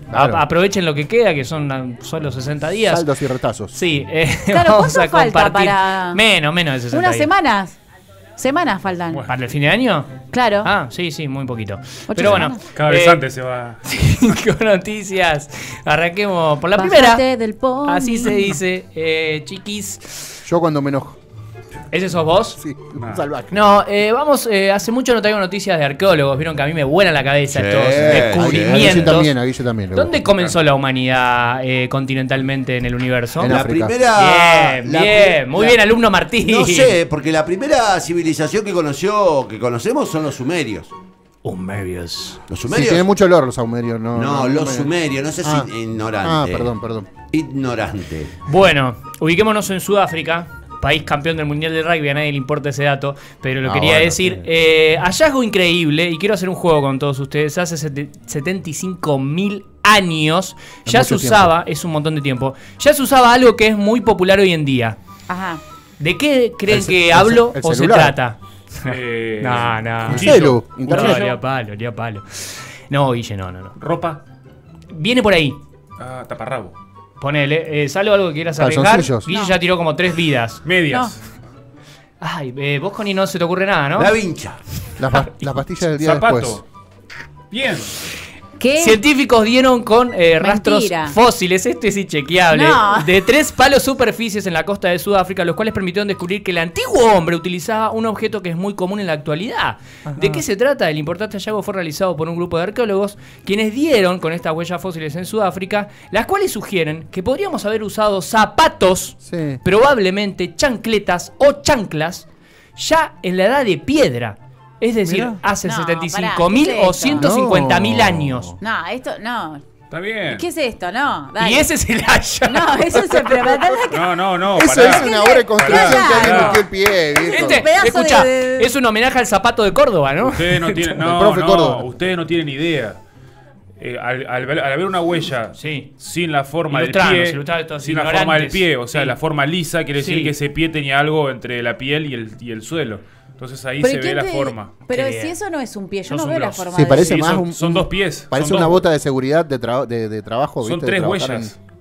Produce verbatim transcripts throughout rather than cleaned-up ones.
Claro. A aprovechen lo que queda, que son solo sesenta días. Saldos y retazos. Sí, eh, Claro, vamos ¿cuánto a falta compartir. para...? Menos, menos de sesenta ¿Unas días. semanas? Semanas faltan. Bueno. ¿Para el fin de año? Claro. Ah, sí, sí, muy poquito. Ocho Pero bueno, semanas. Cada vez eh, antes se va. cinco noticias. Arranquemos por la Bájate primera. del pony. Así se dice, eh, chiquis. Yo cuando me enojo. ¿Ese sos vos? Sí, Nah. salvaje. No, eh, vamos, eh, hace mucho no traigo noticias de arqueólogos. Vieron que a mí me vuelan la cabeza Sí, estos A Guille descubrimientos. también, a Guille también. le ¿Dónde gusta. comenzó la humanidad eh, continentalmente en el universo? En La África. primera. Bien, la bien, pri- muy la- bien, alumno Martín. No sé, porque la primera civilización que conoció, que conocemos son los sumerios. Sumerios. Los Sí, sumerios. tiene mucho olor los saumerios. No, no, los me- sumerios, no sé Ah. si ignorante. Ah, perdón, perdón. Ignorante. Bueno, ubiquémonos en Sudáfrica, país campeón del Mundial de Rugby, a nadie le importa ese dato, pero lo Ah, quería bueno, decir. sí. Eh, hallazgo increíble, y quiero hacer un juego con todos ustedes. Hace sete- setenta y cinco mil años Es ya se mucho usaba, es un montón de tiempo, ya se usaba algo que es muy popular hoy en día. Ajá. ¿De qué creen El ce- que el ce- hablo el o se celular. trata? Eh, No, no. Un cuchillo. celu, No, internet. ni a palo, ni a palo. No, Guille, no, no, no. Ropa. Viene por ahí. Ah, taparrabo. Ponele, eh, ¿sale algo que quieras arriesgar? Calzoncillos. Guille No. ya tiró como tres vidas. Medias. Ay, eh, vos, Connie, no se te ocurre nada, ¿no? La vincha. Las, pa- las pastillas del día Zapato. después. Bien. ¿Qué? Científicos dieron con eh, rastros Mentira. fósiles, este es inchequeable, No. de tres palos superficies en la costa de Sudáfrica, los cuales permitieron descubrir que el antiguo hombre utilizaba un objeto que es muy común en la actualidad. ¿De qué se trata? El importante hallazgo fue realizado por un grupo de arqueólogos, quienes dieron con estas huellas fósiles en Sudáfrica, las cuales sugieren que podríamos haber usado zapatos, Sí. probablemente chancletas o chanclas, ya en la edad de piedra. Es decir, Mirá. hace No, setenta y cinco pará, mil ¿qué es o esto? ciento cincuenta mil No. años. No, esto, no. Está bien. ¿Qué es esto? No, dale. Y ese es el hallazgo. No, eso es el... Pero me da la- No, no, no. Eso pará. es una obra de construcción Pará. que alguien Pará. metió el pie, viejo. Este, un pedazo escucha, de- de- es un homenaje al zapato de Córdoba, ¿no? Ustedes no tienen. El No, profe no, Córdoba. ustedes no tienen idea. Eh, al, al ver- al haber una huella Sí. sin la forma Ilustranos, del pie, ilustranos estos sin la forma del ignorantes. pie, o sea, Sí. la forma lisa, quiere decir Sí. que ese pie tenía algo entre la piel y el, y el suelo. Entonces ahí Pero se ve ¿quién la te- forma. Pero Qué si bien. eso no es un pie, yo Sos no un veo la grosso. forma Sí, de parece Sí, más son- un, son dos pies, Parece son una dos. bota de seguridad de, tra- de, de trabajo. Son ¿viste? De tres trabajar huellas. en-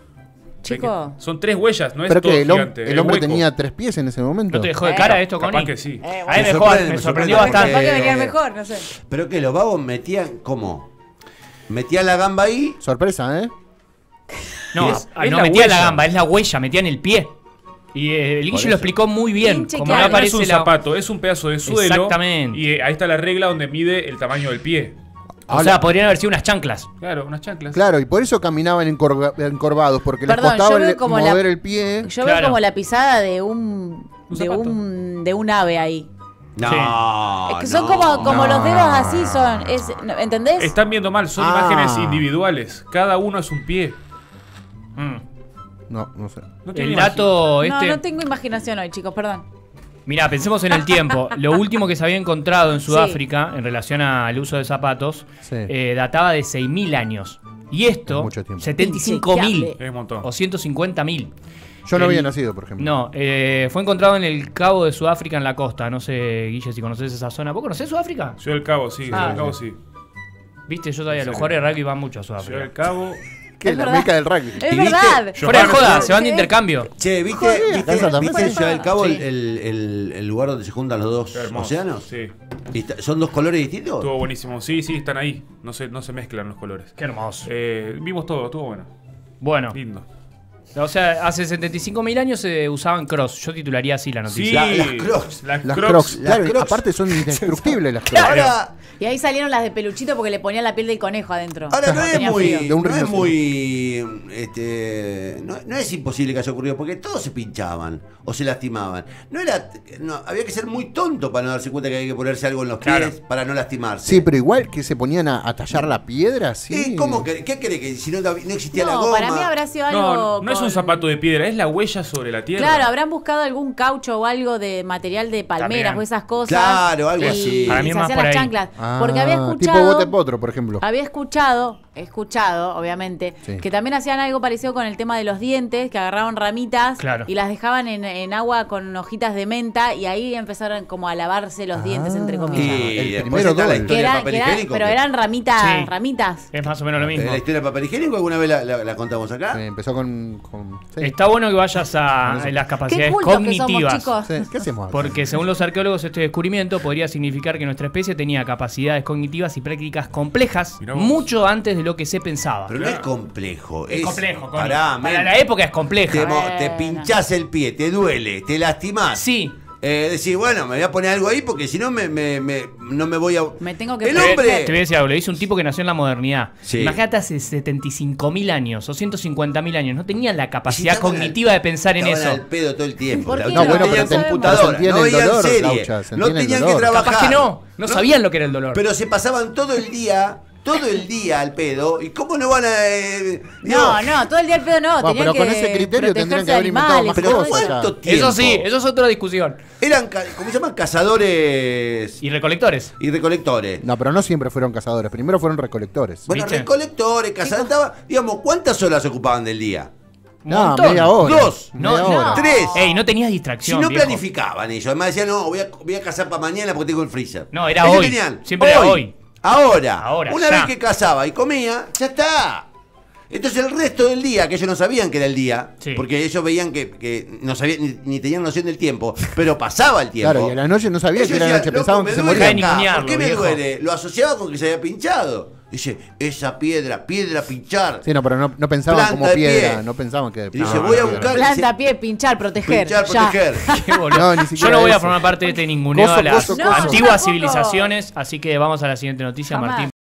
Chico. Son tres huellas, no es Pero todo que el, hom- gigante. el es hombre hueco. tenía tres pies en ese momento. ¿No te dejó de Eh, cara esto, capaz Connie? que sí. Eh, A mí me, Me dejó- sorprende, me me sorprendió sorprende. bastante. Capaz que Eh, venía eh. mejor, no sé. Pero que los vagos metían, ¿cómo? Metían la gamba ahí. Sorpresa, ¿eh? No, Es- ay, es no la metía la huella. gamba, es la huella, metía en el pie. Y eh, el Guille eso. lo explicó muy bien. Pinche Como que no habla. No es aparece un la... zapato, es un pedazo de suelo. Exactamente. Y eh, ahí está la regla donde mide el tamaño del pie. O sea, podrían haber sido unas chanclas. Claro, unas chanclas. Claro, y por eso caminaban encorva- encorvados, porque Perdón, les costaba yo veo le- como mover la- el pie. Yo Claro. veo como la pisada de un... Un De zapato. un, de un ave ahí. No. Es que son no. como, como no. los dedos así son. Es, no, ¿entendés? Están viendo mal, son Ah. imágenes individuales. Cada uno es un pie. Mm. No, no sé. No tiene El imagi- dato No, este... no tengo imaginación hoy, chicos, perdón. Mirá, pensemos en el tiempo. Lo último que se había encontrado en Sudáfrica en relación al uso de zapatos Sí. eh, databa de seis mil años. Y esto, Es mucho tiempo. setenta y cinco mil Inchequeable. Es un montón. o ciento cincuenta mil. Yo no El- había nacido, por ejemplo. No, eh, fue encontrado en el Cabo de Sudáfrica, en la costa. No sé, Guille, si conoces esa zona. ¿Vos conocés Sudáfrica? Ciudad del Cabo, sí. Ah, Ciudad del Cabo, sí. Viste, yo sabía, ¿En los serio? jugadores de rugby van mucho a Ciudad del Sudáfrica. Cabo. ¿Qué? Es La verdad. meca del rugby. Es ¿Y verdad. viste? Fuera de Johannesburg. joda, se van de Sí. intercambio. Che, ¿viste, Joder, viste, ¿estás también? ¿viste en Ciudad del Cabo Sí. el, el- el- el lugar donde se juntan los dos Qué hermoso. océanos? Sí. ¿Y está- ¿Son dos colores distintos? Estuvo buenísimo. Sí, sí, están ahí. No se, no se mezclan los colores. Qué hermoso. Eh, vimos todo, estuvo bueno. Bueno, Lindo. o sea, hace setenta y cinco mil años se usaban cross. Yo titularía así la Sí, noticia. La- las Crocs. Las, Las Crocs. crocs. las Claro, Crocs. aparte son indestructibles las crocs. Ahora, Y ahí salieron las de peluchito porque le ponían la piel del conejo adentro. ahora no es Tenía muy, frío. De un no es rinoceronte. muy, este, no, no es imposible que haya ocurrido porque todos se pinchaban o se lastimaban. No era, no, había que ser muy tonto para no darse cuenta que hay que ponerse algo en los pies Claro. para no lastimarse. Sí, pero igual que se ponían a, a tallar la piedra, sí. ¿Y cómo que- ¿Qué cree que si no, no existía la No, goma? para mí habrá sido algo. No, no es un con- zapato de piedra, es la huella sobre la tierra. Claro, habrán buscado algún caucho o algo de material de palmeras También. o esas cosas. Claro, algo y así. Para mí se es más hacían por las ahí. chanclas. Ah, Porque había tipo escuchado. bote potro, por ejemplo. Había escuchado he escuchado, obviamente, Sí. que también hacían algo parecido con el tema de los dientes, que agarraban ramitas Claro. y las dejaban en, en agua con hojitas de menta y ahí empezaron como a lavarse los dientes, entre Ah. comillas. Y El después primero está la doble. historia Que del era- papel que era- higiénico. pero que- eran ramitas, Sí. ramitas. Es más o menos lo mismo. Eh, ¿La historia del papel higiénico alguna vez la, la- la contamos acá? Sí, empezó con. con sí. Está bueno que vayas a, Con eso. a las Qué capacidades cultos que somos, cognitivas. chicos. Sí, ¿qué hacemos acá? Porque según los arqueólogos este descubrimiento podría significar que nuestra especie tenía capacidades cognitivas y prácticas complejas Mirá vos. mucho antes de lo que se pensaba. Pero no es complejo. Es complejo, Connie. Pará, Para men. la época es compleja. Te, mo- Bueno. te pinchás el pie, te duele, te lastimás. Sí. Eh, decir, bueno, me voy a poner algo ahí porque si no me, me- me- no me voy a. Me tengo que El proteger. hombre. Te voy a decir algo, lo dice un tipo que nació en la modernidad. Sí. Imagínate hace setenta y cinco mil años o ciento cincuenta mil años. No tenían la capacidad Estaban cognitiva al- de pensar en estaban eso. al pedo todo el tiempo. ¿Por La- qué no, no? bueno, No tenían sabemos. computadora, Sentían no el veían dolor, serie, Laucha, no sentían el tenían que dolor. trabajar. Capaz que no. No sabían lo que era el dolor. Pero se pasaban todo el día, todo el día al pedo. ¿Y cómo no van a.? eh, No, digo, no, todo el día el pedo no. Bueno, tenían pero con que ese criterio tendrían protegerse que haber de inventado animales, más Pero todo cosas. eso. ¿cuánto tiempo? Eso sí, eso es otra discusión. Eran, ca- ¿cómo se llaman? Cazadores Y recolectores. y recolectores. No, pero no siempre fueron cazadores. Primero fueron recolectores. Bueno, ¿Viste? recolectores, cazadores. estaba- digamos, ¿cuántas horas ocupaban del día? Un No, montón. media hora. Dos. No, Media no. hora. Tres. Ey, no tenías Si distracción. no viejo. planificaban ellos, además decían, no, voy a, voy a cazar para mañana porque tengo el freezer. No, era Ellos hoy. tenían, Siempre era hoy. Ahora. Ahora, Una ya. vez que cazaba y comía, ya está. Entonces el resto del día, que ellos no sabían que era el día, Sí. porque ellos veían que, que no sabían ni, ni tenían noción del tiempo, pero pasaba el tiempo. Claro, y a la noche no sabía Ellos que era decían, noche, "Loco, pensaban me que se duele morían. Ni acá, muñarlo, ¿por qué me viejo. duele? Lo asociaba con que se había pinchado. Dice, esa piedra, piedra pinchar. Sí, no, pero no, no pensaban Planta como de piedra, pie. no pensaban que. Y dice, no, voy a no, buscar- Planta, pie, pinchar, proteger. Pinchar, ya. proteger. Qué boludo. No, ni Yo siquiera no voy a eso. formar parte de este ninguneo Coso, a las coso, coso. antiguas No, civilizaciones, así que vamos a la siguiente noticia, Jamás. Martín.